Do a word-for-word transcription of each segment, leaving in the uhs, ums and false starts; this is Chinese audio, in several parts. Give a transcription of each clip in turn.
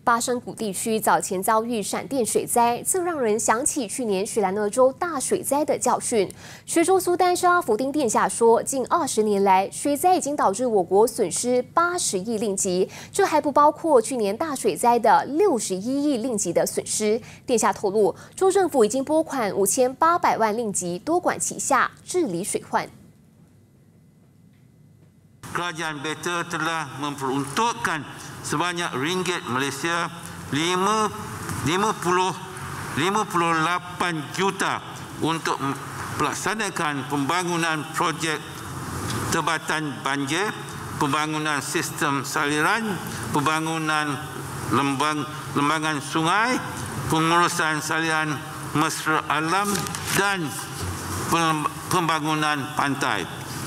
巴生谷地区早前遭遇闪电水灾，这让人想起去年雪兰莪州大水灾的教训。学州苏丹沙拉福丁殿下说，近二十年来，水灾已经导致我国损失八十亿令吉，这还不包括去年大水灾的六十一亿令吉的损失。殿下透露，州政府已经拨款五千八百万令吉，多管齐下治理水患。 Kerajaan Better telah memperuntukkan sebanyak ringgit Malaysia lima puluh lapan juta untuk melaksanakan pembangunan projek tebatan banjir, pembangunan sistem saliran, pembangunan lembang, lembangan sungai, pengurusan saliran mesra alam dan pembangunan pantai.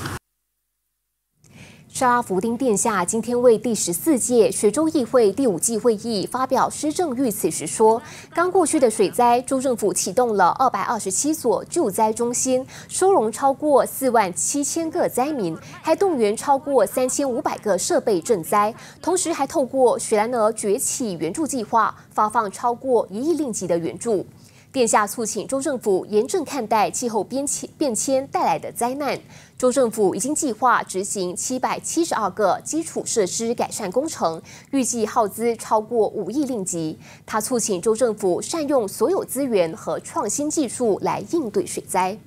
沙拉福丁殿下今天为第十四届雪州议会第五季会议发表施政预词时说，刚过去的水灾，州政府启动了二百二十七所救灾中心，收容超过四万七千个灾民，还动员超过三千五百个设备赈灾，同时还透过雪兰莪崛起援助计划发放超过一亿令吉的援助。 殿下促请州政府严正看待气候变迁变迁带来的灾难。州政府已经计划执行七百七十二个基础设施改善工程，预计耗资超过五亿令吉。他促请州政府善用所有资源和创新技术来应对水灾。